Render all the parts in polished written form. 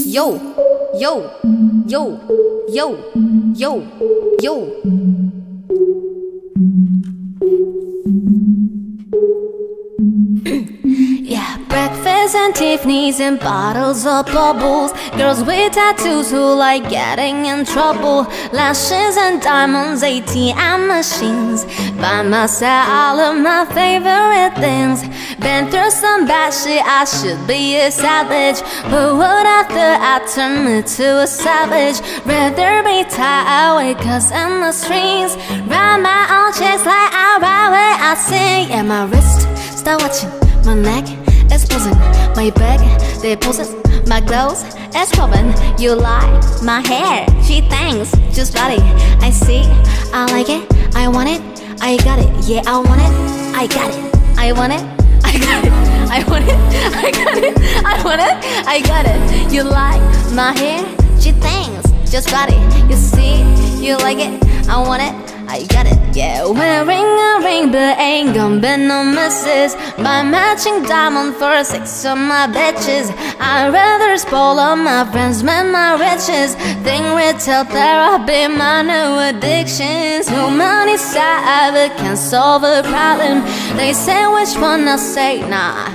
Yo, yo, yo, yo, yo, yo. Yeah, breakfast and Tiffany's and bottles of bubbles. Girls with tattoos who like getting in trouble. Lashes and diamonds, ATM machines. Buy myself all of my favorite things. Been through some bad shit, I should be a savage. But what after I turn me to a savage? Rather be tied away cause in the streets. Ride my own checks like I ride when I sing. And my wrist, start watching. My neck is posing, my back, they poses. My clothes is popping, you like my hair. She thinks, just body, I see, I like it, I want it, I got it. Yeah, I want it, I got it, I want it, I got it, I want it, I got it, I want it, I got it. You like my hair? She thinks, just body, you see, you like it, I want it, I got it. Yeah, wearing a ring but ain't gonna be no misses. Buy matching diamond for 6 of my bitches. I'd rather spoil all my friends than my riches. Think retail therapy, my new addictions. Too many sides that can't solve a problem. They say which one I say nah.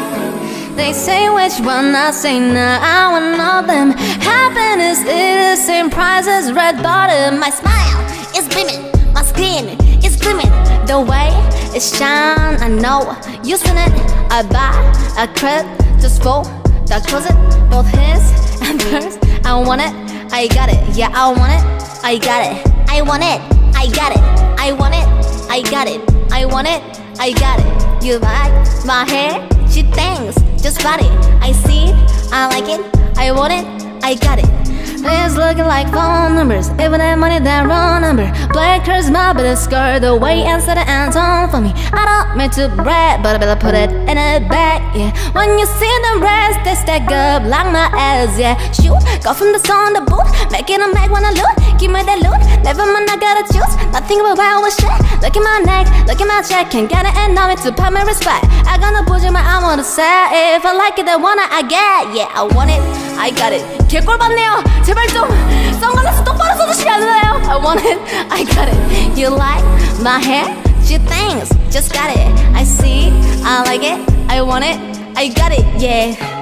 They say which one I say nah. I want all them. Happiness is the same price as red bottom. My smile is beaming, my skin is gleaming. The way it shine, I know you seen it. I buy a crib just for the closet, both his and hers. I want it, I got it. Yeah, I want it, I got it. I want it, I got it. I want it, I got it. I want it, I got it. You like my hair? She thinks, just body. I see it, I like it. I want it, I got it. It's looking like phone numbers. Even that money, that wrong number. Black charisma, but it's skirt the way instead of Anton for me. I don't mean to brag, but I better put it in a bag, yeah. When you see them breasts, they stack up like my ass, yeah. Shoot, go from the sun to boot, making a mag when I loot. Give me that loot, never mind I gotta choose. Nothing about wild shit. Look at my neck, look at my check. Can't get it and know it to pay my respect. I gonna push in my arm on the side. If I like it, then wanna I get. Yeah, I want it, I got it. 개꼴 받네요. 제발 좀 선글라스 똑바로 써주시면 안 되나요? I want it, I got it. You like my hair? She thinks, just got it. I see, I like it, I want it, I got it, yeah.